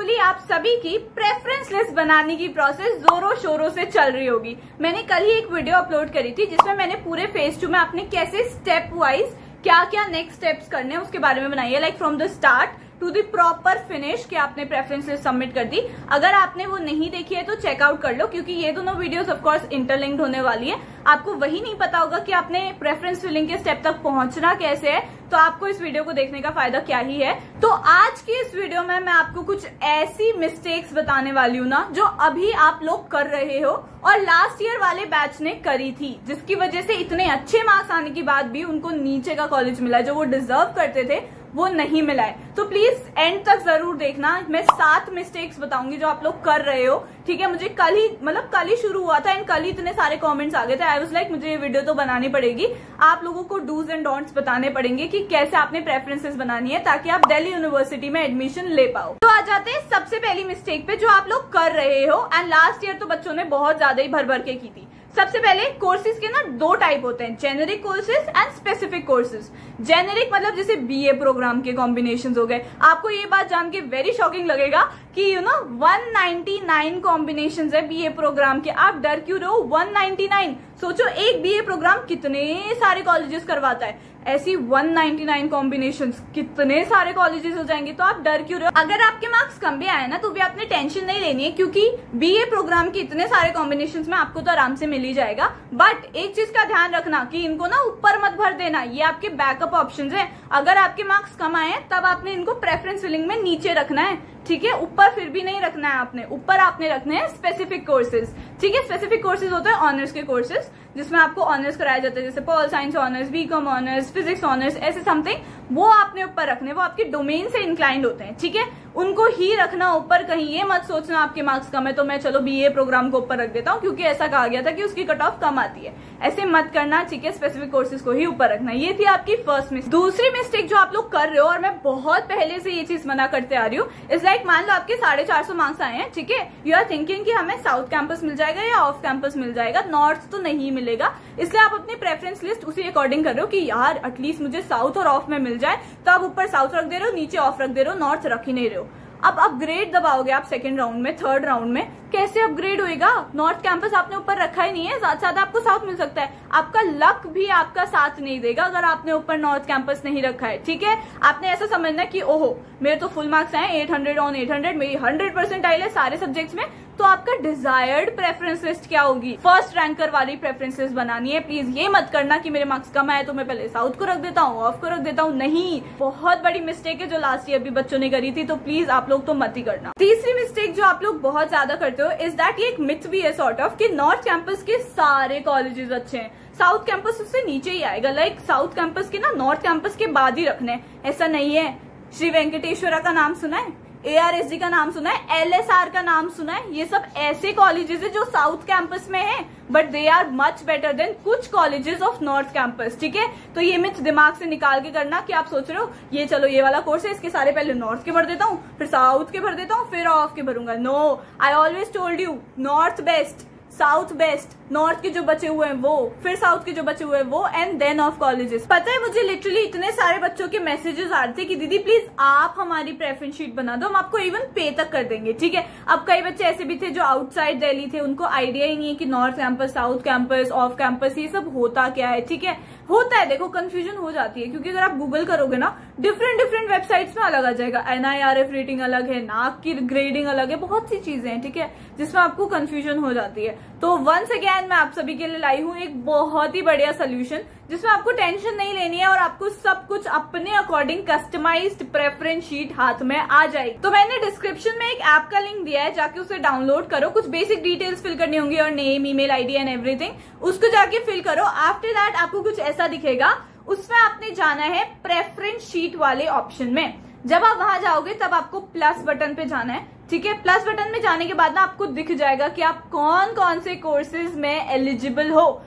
Hopefully आप सभी की प्रेफरेंस लिस्ट बनाने की प्रोसेस जोरों शोरों से चल रही होगी। मैंने कल ही एक वीडियो अपलोड करी थी जिसमें मैंने पूरे फेज 2 में आपने कैसे स्टेप वाइज क्या क्या नेक्स्ट स्टेप्स करने हैं उसके बारे में बनाई है, like from the start to the proper finish कि आपने प्रेफरेंस लिस्ट सबमिट कर दी। अगर आपने वो नहीं देखी है तो चेकआउट कर लो, क्योंकि ये दोनों वीडियोस ऑफ कोर्स इंटरलिंक्ड होने वाली है। आपको वही नहीं पता होगा कि आपने प्रेफरेंस फिलिंग के स्टेप तक पहुंचना कैसे है, तो आपको इस वीडियो को देखने का फायदा क्या ही है। तो आज की इस वीडियो में मैं आपको कुछ ऐसी मिस्टेक्स बताने वाली हूँ ना, जो अभी आप लोग कर रहे हो और लास्ट ईयर वाले बैच ने करी थी, जिसकी वजह से इतने अच्छे मार्क्स आने के बाद भी उनको नीचे का कॉलेज मिला, जो वो डिजर्व करते थे वो नहीं मिला है। तो प्लीज एंड तक जरूर देखना। मैं 7 मिस्टेक्स बताऊंगी जो आप लोग कर रहे हो, ठीक है। मुझे कल ही शुरू हुआ था एंड कल ही इतने सारे कमेंट्स आ गए थे। आई वाज लाइक मुझे ये वीडियो तो बनानी पड़ेगी, आप लोगों को डूज एंड डोंट्स बताने पड़ेंगे कि कैसे आपने प्रेफरेंसेस बनानी है ताकि आप दिल्ली यूनिवर्सिटी में एडमिशन ले पाओ। तो आ जाते हैं सबसे पहली मिस्टेक पे जो आप लोग कर रहे हो, एंड लास्ट ईयर तो बच्चों ने बहुत ज्यादा ही भर भर के की थी। सबसे पहले कोर्सेज के ना 2 टाइप होते हैं, generic courses and specific courses. Generic मतलब जैसे बीए प्रोग्राम के कॉम्बिनेशंस हो गए। आपको ये बात जान के वेरी शॉकिंग लगेगा कि 199 कॉम्बिनेशंस है बीए प्रोग्राम के। आप डर क्यों रहे हो? 199 सोचो, एक बीए प्रोग्राम कितने सारे कॉलेजेस करवाता है, ऐसी 199 कॉम्बिनेशंस कितने सारे कॉलेजेस हो जाएंगे। तो आप डर क्यों रहे हो? अगर आपके मार्क्स कम भी आए ना तो भी आपने टेंशन नहीं लेनी है, क्योंकि बीए प्रोग्राम के इतने सारे कॉम्बिनेशंस में आपको तो आराम से मिल ही जाएगा। बट एक चीज का ध्यान रखना कि इनको ना ऊपर मत भर देना, ये आपके बैकअप ऑप्शंस हैं। अगर आपके मार्क्स कम आए तब आपने इनको प्रेफरेंस फिलिंग में नीचे रखना है, ठीक है। ऊपर फिर भी नहीं रखना है आपने, ऊपर आपने रखने हैं स्पेसिफिक कोर्सेज, ठीक है। स्पेसिफिक कोर्सेज होते हैं ऑनर्स के कोर्सेज, जिसमें आपको ऑनर्स कराया जाता है, जैसे pol science honours, BCom honours, physics honours, ऐसे समथिंग। वो आपने ऊपर रखने, वो आपके डोमेन से इंक्लाइंड होते हैं, ठीक है। उनको ही रखना ऊपर। कहीं ये मत सोचना आपके मार्क्स कम है तो मैं चलो बीए प्रोग्राम को ऊपर रख देता हूँ क्योंकि ऐसा कहा गया था कि उसकी कट ऑफ कम आती है। ऐसे मत करना, ठीक है। स्पेसिफिक कोर्सेज को ही ऊपर रखना। ये थी आपकी फर्स्ट मिस्टेक। दूसरी मिस्टेक जो आप लोग कर रहे हो, और मैं बहुत पहले से ये चीज मना करते आ रही हूँ, इज लाइक मान लो आपके 450 मार्क्स आए हैं, ठीक है। यू आर थिंकिंग कि हमें साउथ कैंपस मिल जाएगा या ऑफ कैंपस मिल जाएगा, नॉर्थ तो नहीं मिलेगा। इसलिए आप अपनी प्रेफरेंस लिस्ट उसी अकॉर्डिंग कर रहे हो कि यार एटलीस्ट मुझे साउथ और ऑफ में मिल जाए, तो आप ऊपर साउथ रख दे रहे हो, नीचे ऑफ रख दे रहे हो, नॉर्थ रख ही नहीं रहे हो। अब अपग्रेड दबाओगे आप सेकंड राउंड में, थर्ड राउंड में, कैसे अपग्रेड होएगा? नॉर्थ कैंपस आपने ऊपर रखा ही नहीं है, ज्यादा से ज्यादा आपको साउथ मिल सकता है। आपका लक भी आपका साथ नहीं देगा अगर आपने ऊपर नॉर्थ कैंपस नहीं रखा है, ठीक है। आपने ऐसा समझना कि ओहो मेरे तो फुल मार्क्स आए 800 ऑन 800, मेरी 100% आई है सारे सब्जेक्ट्स में, तो आपका डिजायर्ड प्रेफरेंस लिस्ट क्या होगी? फर्स्ट रैंकर वाली प्रेफरेंस लिस्ट बनानी है। प्लीज ये मत करना कि मेरे मार्क्स कम आए तो मैं पहले साउथ को रख देता हूँ, ऑफ को रख देता हूँ। नहीं, बहुत बड़ी मिस्टेक है जो लास्ट ईयर भी बच्चों ने करी थी, तो प्लीज आप लोग तो मत ही करना। तीसरी मिस्टेक जो आप लोग बहुत ज्यादा करते हो इज दैट, ये एक मिथ भी है सॉर्ट ऑफ, कि नॉर्थ कैंपस के सारे कॉलेजेस अच्छे हैं, साउथ कैंपस उससे नीचे ही आएगा। लाइक साउथ कैंपस के ना नॉर्थ कैंपस के बाद ही रखने, ऐसा नहीं है। श्री वेंकटेश्वरा का नाम सुना है, ARSD का नाम सुना है, LSR का नाम सुना है। ये सब ऐसे कॉलेजेस है जो साउथ कैंपस में है, but they are much better than कुछ कॉलेजेस ऑफ नॉर्थ कैंपस, ठीक है। तो ये मिथ दिमाग से निकाल के करना कि आप सोच रहे हो ये चलो ये वाला कोर्स है, इसके सारे पहले नॉर्थ के भर देता हूँ, फिर साउथ के भर देता हूँ, फिर ऑफ के भरूंगा। No, I always told you, north best, south best, north के जो बचे हुए हैं वो, फिर साउथ के जो बचे हुए हैं वो, एंड देन ऑफ कॉलेजेस। पता है मुझे लिटरली इतने सारे बच्चों के मैसेजेस आ रहे थे कि दीदी प्लीज आप हमारी प्रेफरेंस शीट बना दो, हम आपको इवन पे तक कर देंगे, ठीक है। अब कई बच्चे ऐसे भी थे जो आउटसाइड दिल्ली थे, उनको आइडिया ही नहीं है कि north campus, south campus, off campus ये सब होता क्या है, ठीक है। होता है, देखो कंफ्यूजन हो जाती है, क्योंकि अगर आप गूगल करोगे ना डिफरेंट वेबसाइट्स में अलग आ जाएगा। NIRF रेटिंग अलग है, नाक की ग्रेडिंग अलग है, बहुत सी चीजें हैं, ठीक है, जिसमें आपको कंफ्यूजन हो जाती है। तो वंस अगेन मैं आप सभी के लिए लाई हूँ एक बहुत ही बढ़िया सोल्यूशन, जिसमें आपको टेंशन नहीं लेनी है और आपको सब कुछ अपने अकॉर्डिंग कस्टमाइज्ड प्रेफरेंस शीट हाथ में आ जाएगी। तो मैंने डिस्क्रिप्शन में एक ऐप का लिंक दिया है, जाके उसे डाउनलोड करो। कुछ बेसिक डिटेल्स फिल करनी होंगी और name, email ID and everything, उसको जाके फिल करो। आफ्टर दैट आपको कुछ ऐसा दिखेगा, उसमें आपने जाना है प्रेफरेंस शीट वाले ऑप्शन में। जब आप वहां जाओगे तब आपको प्लस बटन पे जाना है, ठीक है। प्लस बटन में जाने के बाद ना आपको दिख जाएगा कि आप कौन कौन से कोर्सेज में एलिजिबल हो।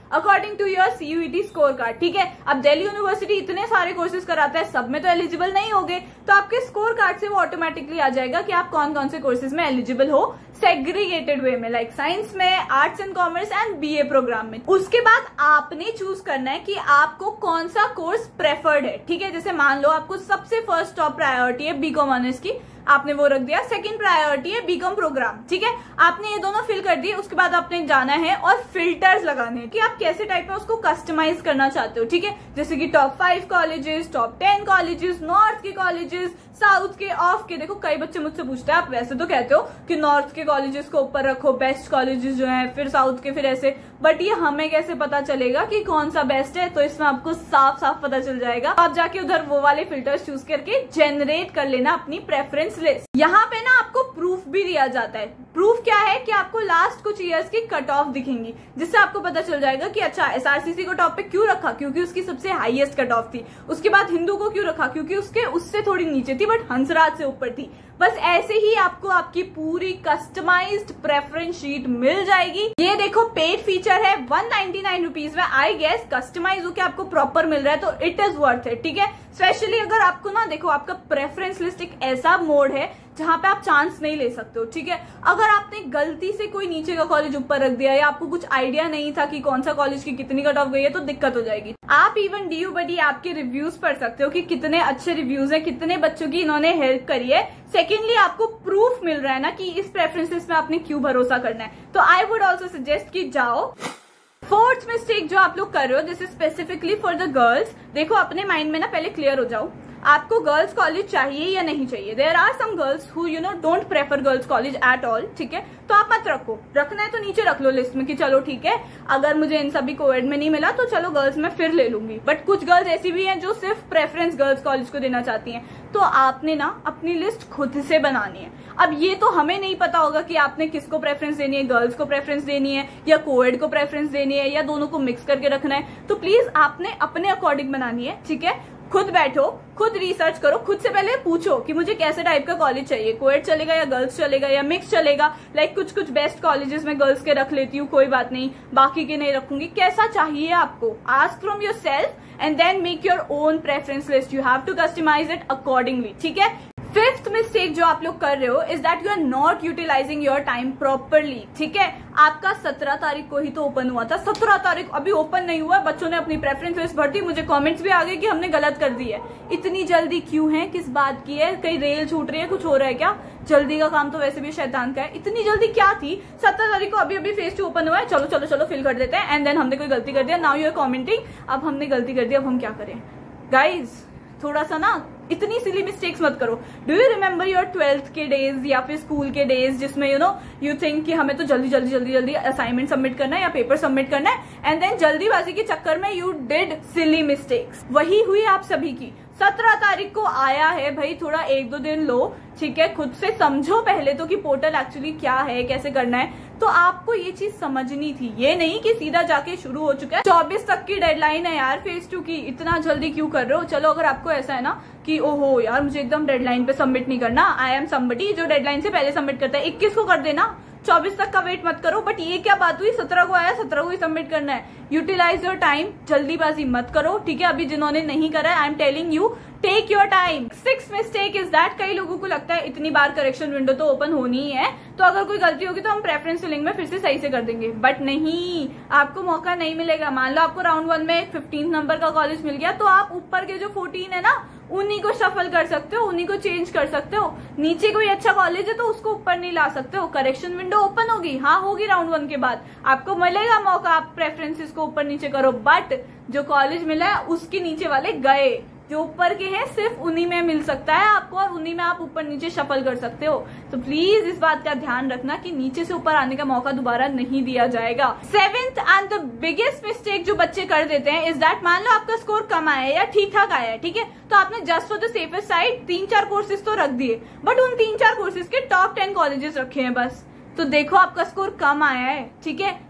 According to your CUET score card. ठीक है, अब दिल्ली यूनिवर्सिटी इतने सारे कोर्सेज कराता है, सब में तो एलिजिबल नहीं होगे, तो आपके स्कोर कार्ड से वो ऑटोमेटिकली आ जाएगा कि आप कौन कौन से कोर्सेज में एलिजिबल हो, सेग्रीगेटेड वे में, लाइक साइंस में, arts and commerce and BA program में। उसके बाद आपने चूज करना है कि आपको कौन सा कोर्स प्रेफर्ड है। ठीक है, जैसे मान लो आपको सबसे फर्स्ट टॉप प्रायोरिटी है BCom ऑनर्स की, आपने वो रख दिया। सेकंड प्रायोरिटी है BCom प्रोग्राम। ठीक है, आपने ये दोनों फिल कर दिए। उसके बाद आपने जाना है और फिल्टर्स लगाने हैं कि आप कैसे टाइप में उसको कस्टमाइज करना चाहते हो। ठीक है, जैसे कि top 5 colleges, top 10 colleges, north के कॉलेजेस, साउथ के, ऑफ के। देखो कई बच्चे मुझसे पूछते हैं, आप वैसे तो कहते हो कि नॉर्थ के कॉलेजेस को ऊपर रखो, बेस्ट कॉलेजेस जो हैं, फिर साउथ के, फिर ऐसे, बट ये हमें कैसे पता चलेगा कि कौन सा बेस्ट है? तो इसमें आपको साफ साफ पता चल जाएगा। आप जाके उधर वो वाले फिल्टर्स चूज करके जनरेट कर लेना अपनी प्रेफरेंस लिस्ट। यहाँ पे ना आपको प्रूफ भी दिया जाता है। प्रूफ क्या है कि आपको लास्ट कुछ ईयर्स की कट ऑफ दिखेंगी, जिससे आपको पता चल जाएगा कि अच्छा SRCC को टॉप पे क्यों रखा, क्योंकि उसकी सबसे हाईएस्ट कट ऑफ थी। उसके बाद हिंदू को क्यों रखा, क्योंकि उससे थोड़ी नीचे थी बट हंसराज से ऊपर थी। बस ऐसे ही आपको आपकी पूरी कस्टमाइज्ड प्रेफरेंस शीट मिल जाएगी। ये देखो पेड फीचर है 199 रुपीज में। आई गेस कस्टमाइज होकर आपको प्रॉपर मिल रहा है तो इट इज वर्थ इट। ठीक है, स्पेशली अगर आपको ना, देखो आपका प्रेफरेंस लिस्ट एक ऐसा मोड है जहां पे आप चांस नहीं ले सकते हो। ठीक है, अगर आपने गलती से कोई नीचे का कॉलेज ऊपर रख दिया या आपको कुछ आइडिया नहीं था कि कौन सा कॉलेज की कितनी कट ऑफ गई है तो दिक्कत हो जाएगी। आप इवन DU Buddy आपके रिव्यूज पढ़ सकते हो कि कितने अच्छे रिव्यूज है, कितने बच्चों की इन्होंने हेल्प करी है। सेकेंडली आपको प्रूफ मिल रहा है ना कि इस प्रेफरेंसेस में आपने क्यों भरोसा करना है। तो आई वुड ऑल्सो सजेस्ट कि जाओ। फोर्थ मिस्टेक जो आप लोग कर रहे हो, this is specifically for the girls. देखो अपने माइंड में ना पहले क्लियर हो जाओ, आपको गर्ल्स कॉलेज चाहिए या नहीं चाहिए। There are some girls who don't prefer girls college at all. ठीक है, तो आप मत रखो, रखना है तो नीचे रख लो लिस्ट में कि चलो ठीक है, अगर मुझे इन सभी कोएड में नहीं मिला तो चलो गर्ल्स में फिर ले लूंगी। बट कुछ गर्ल्स ऐसी भी हैं जो सिर्फ प्रेफरेंस गर्ल्स कॉलेज को देना चाहती हैं, तो आपने ना अपनी लिस्ट खुद से बनानी है। अब ये तो हमें नहीं पता होगा कि आपने किसको प्रेफरेंस देनी है, गर्ल्स को प्रेफरेंस देनी है या कोएड को प्रेफरेंस देनी है या दोनों को मिक्स करके रखना है। तो प्लीज आपने अपने अकॉर्डिंग बनानी है। ठीक है, खुद बैठो, खुद रिसर्च करो, खुद से पहले पूछो कि मुझे कैसे टाइप का कॉलेज चाहिए, कोएड चलेगा या गर्ल्स चलेगा या मिक्स चलेगा। लाइक कुछ बेस्ट कॉलेजेस में गर्ल्स के रख लेती हूँ, कोई बात नहीं, बाकी के नहीं रखूंगी। कैसा चाहिए आपको, ask from your self and then make your own preference list. You have to customize it accordingly. ठीक है, फिफ्थ मिस्टेक जो आप लोग कर रहे हो is that you are not utilising your time properly. ठीक है, आपका 17 तारीख को ही तो ओपन हुआ था, 17 तारीख अभी ओपन नहीं हुआ, बच्चों ने अपनी प्रेफरेंस लिस्ट भर दी, मुझे कमेंट्स भी आ गए कि हमने गलत कर दी है। इतनी जल्दी क्यों है, किस बात की है, कहीं रेल छूट रही है, कुछ हो रहा है क्या? जल्दी का काम तो वैसे भी शैतान का है, इतनी जल्दी क्या थी? 17 तारीख को अभी फेज 2 ओपन हुआ है, चलो चलो चलो फिल कर देते हैं। एंड देन हमने कोई गलती कर दिया, नाउ यू आर कमेंटिंग, अब हमने गलती कर दी, अब हम क्या करें? गाइज थोड़ा सा ना इतनी सिली मिस्टेक्स मत करो। Do you remember your 12th के डेज या फिर स्कूल के डेज जिसमें यू थिंक कि हमें तो जल्दी असाइनमेंट सबमिट करना है या पेपर सबमिट करना है, एंड देन जल्दीबाजी के चक्कर में यू डिड सिली मिस्टेक्स। वही हुई आप सभी की। 17 तारीख को आया है भाई, थोड़ा 1-2 दिन लो। ठीक है, खुद से समझो पहले तो कि पोर्टल एक्चुअली क्या है, कैसे करना है। तो आपको ये चीज समझनी थी, ये नहीं कि सीधा जाके शुरू हो चुका है। 24 तक की डेडलाइन है यार फेज 2 की, इतना जल्दी क्यों कर रहे हो? चलो अगर आपको ऐसा है ना कि ओहो यार मुझे एकदम डेडलाइन पे सबमिट नहीं करना, आई एम समबडी जो डेडलाइन से पहले सबमिट करता है, 21 को कर देना, 24 तक का वेट मत करो। बट ये क्या बात हुई, 17 को आया, 17 को ही सबमिट करना है। यूटिलाइज योर टाइम, जल्दीबाजी मत करो। ठीक है, अभी जिन्होंने नहीं करा है, I am telling you take your time. 6th mistake is that कई लोगों को लगता है इतनी बार करेक्शन विंडो तो ओपन होनी ही है, तो अगर कोई गलती होगी तो हम प्रेफरेंस फिलिंग में फिर से सही से कर देंगे। बट नहीं, आपको मौका नहीं मिलेगा। मान लो आपको राउंड 1 में 15 नंबर का कॉलेज मिल गया, तो आप ऊपर के जो 14 है ना उन्हीं को शफल कर सकते हो, उन्हीं को चेंज कर सकते हो। नीचे कोई अच्छा कॉलेज है तो उसको ऊपर नहीं ला सकते हो। करेक्शन विंडो ओपन होगी, हाँ होगी राउंड 1 के बाद, आपको मिलेगा मौका, आप प्रेफरेंसेस को ऊपर नीचे करो। बट जो कॉलेज मिला है उसके नीचे वाले गए, जो ऊपर के हैं सिर्फ उन्हीं में मिल सकता है आपको, और उन्हीं में आप ऊपर नीचे शफल कर सकते हो। तो प्लीज इस बात का ध्यान रखना कि नीचे से ऊपर आने का मौका दोबारा नहीं दिया जाएगा। 7th and the biggest mistake जो बच्चे कर देते हैं इज दैट, मान लो आपका स्कोर कम आया है या ठीक ठाक आया है, ठीक है, तो आपने just for the safest side 3-4 courses तो रख दिए, बट उन 3-4 कोर्सेज के टॉप 10 कॉलेजेस रखे हैं बस। तो देखो आपका स्कोर कम आया है, ठीक है,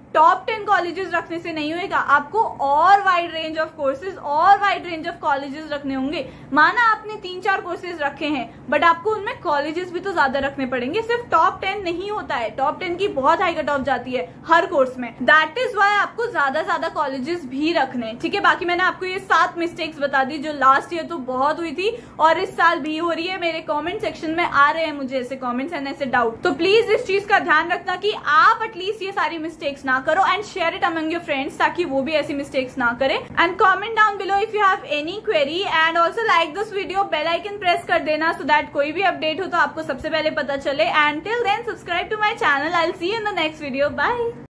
टॉप 10 कॉलेजेस रखने से नहीं होगा, आपको और वाइड रेंज ऑफ कोर्सेज और वाइड रेंज ऑफ कॉलेजेस रखने होंगे। माना आपने 3-4 कोर्सेज रखे हैं, बट आपको उनमें कॉलेजेस भी तो ज्यादा रखने पड़ेंगे। सिर्फ टॉप 10 नहीं होता है, टॉप 10 की बहुत हाई कट ऑफ जाती है हर कोर्स में। दैट इज वाई आपको ज्यादा कॉलेजेस भी रखने। ठीक है, बाकी मैंने आपको ये 7 मिस्टेक्स बता दी जो लास्ट ईयर तो बहुत हुई थी और इस साल भी हो रही है। मेरे कॉमेंट सेक्शन में आ रहे हैं मुझे ऐसे कॉमेंट्स एंड ऐसे डाउट, तो प्लीज इस चीज का ध्यान रखना कि आप एटलीस्ट ये सारी मिस्टेक्स ना करो and share it among your friends ताकि वो भी ऐसी मिस्टेक्स ना करें। And comment down below if you have any query and also like this video, bell icon press कर देना सो दैट कोई भी अपडेट हो तो आपको सबसे पहले पता चले। And till then subscribe to my channel. I will see you in the next video. Bye.